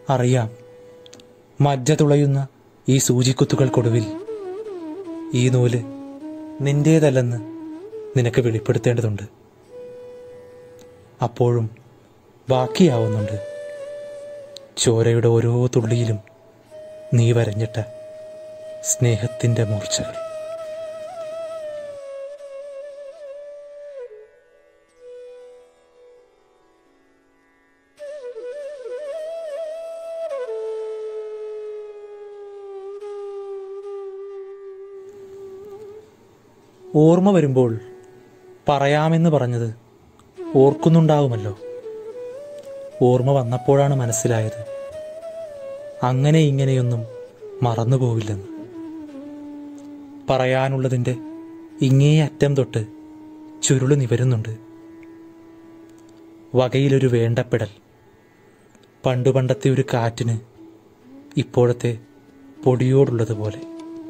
അറിയാം, മജ്ജ തുളയുന്ന ഈ സൂചിക്കുത്തുകൾക്കൊടുവിൽ ഈ നൂല് നിന്റേതല്ലെന്ന് നിനക്ക് വെളിപ്പെടുത്തേണ്ടതുണ്ട്. അപ്പോഴും ബാക്കിയാവുന്നുണ്ട് ചോരയുടെ ഓരോ തുള്ളിയിലും നീ വരഞ്ഞിട്ട സ്നേഹത്തിൻ്റെ മൂർച്ചകൾ. ഓർമ്മ വരുമ്പോൾ പറയാമെന്ന് പറഞ്ഞത് ഓർക്കുന്നുണ്ടാവുമല്ലോ. ഓർമ്മ വന്നപ്പോഴാണ് മനസ്സിലായത് അങ്ങനെ ഇങ്ങനെയൊന്നും മറന്നുപോവില്ലെന്ന്. പറയാനുള്ളതിൻ്റെ ഇങ്ങേ അറ്റം തൊട്ട് ചുരുള് നിവരുന്നുണ്ട്. വകയിലൊരു വേണ്ടപ്പെടൽ. പണ്ടുപണ്ടത്തെ ഒരു കാറ്റിന് ഇപ്പോഴത്തെ പൊടിയോടുള്ളതുപോലെ.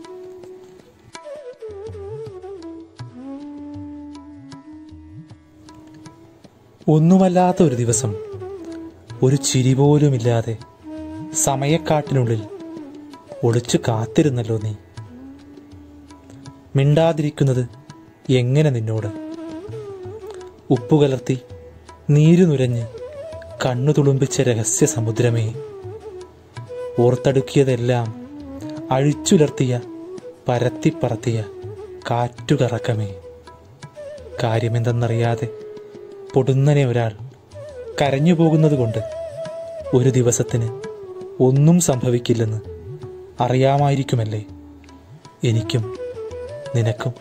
ഒന്നുമല്ലാത്ത ഒരു ദിവസം, ഒരു ചിരി പോലുമില്ലാതെ സമയക്കാട്ടിനുള്ളിൽ ഒളിച്ചു കാത്തിരുന്നല്ലോ നീ. മിണ്ടാതിരിക്കുന്നത് എങ്ങനെ നിന്നോട്? ഉപ്പുകലർത്തി നീരു നുരഞ്ഞ് കണ്ണു തുളുമ്പിച്ച രഹസ്യ സമുദ്രമേ, ഓർത്തെടുക്കിയതെല്ലാം അഴിച്ചുലർത്തിയ പരത്തിപ്പറത്തിയ കാറ്റുകറക്കമേ, കാര്യമെന്തെന്നറിയാതെ പൊടുന്നനെ ഒരാൾ കരഞ്ഞു പോകുന്നത് കൊണ്ട് ഒരു ദിവസത്തിന് ഒന്നും സംഭവിക്കില്ലെന്ന് അറിയാമായിരിക്കുമല്ലേ എനിക്കും നിനക്കും.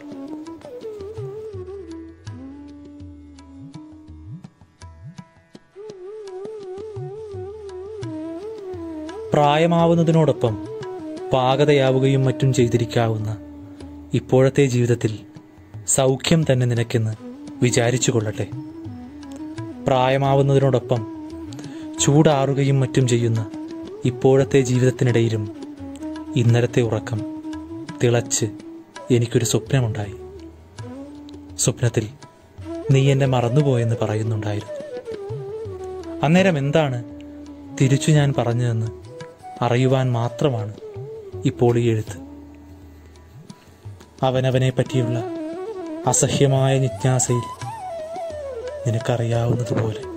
പ്രായമാവുന്നതിനോടൊപ്പം പാകതയാവുകയും മറ്റും ചെയ്തിരിക്കാവുന്ന ഇപ്പോഴത്തെ ജീവിതത്തിൽ സൗഖ്യം തന്നെ നിനക്കെന്ന് വിചാരിച്ചു കൊള്ളട്ടെ. പ്രായമാവുന്നതിനോടൊപ്പം ചൂടാറുകയും മറ്റും ചെയ്യുന്ന ഇപ്പോഴത്തെ ജീവിതത്തിനിടയിലും ഇന്നലത്തെ ഉറക്കം തിളച്ച് എനിക്കൊരു സ്വപ്നമുണ്ടായി. സ്വപ്നത്തിൽ നീ എന്നെ മറന്നുപോയെന്ന് പറയുന്നുണ്ടായിരുന്നു. അന്നേരം എന്താണ് തിരിച്ചു ഞാൻ പറഞ്ഞതെന്ന് അറിയുവാൻ മാത്രമാണ് ഇപ്പോൾ ഈ എഴുത്ത്. അവനവനെ പറ്റിയുള്ള അസഹ്യമായ ജിജ്ഞാസയിൽ നിനക്കറിയാവുന്നതുപോലെ.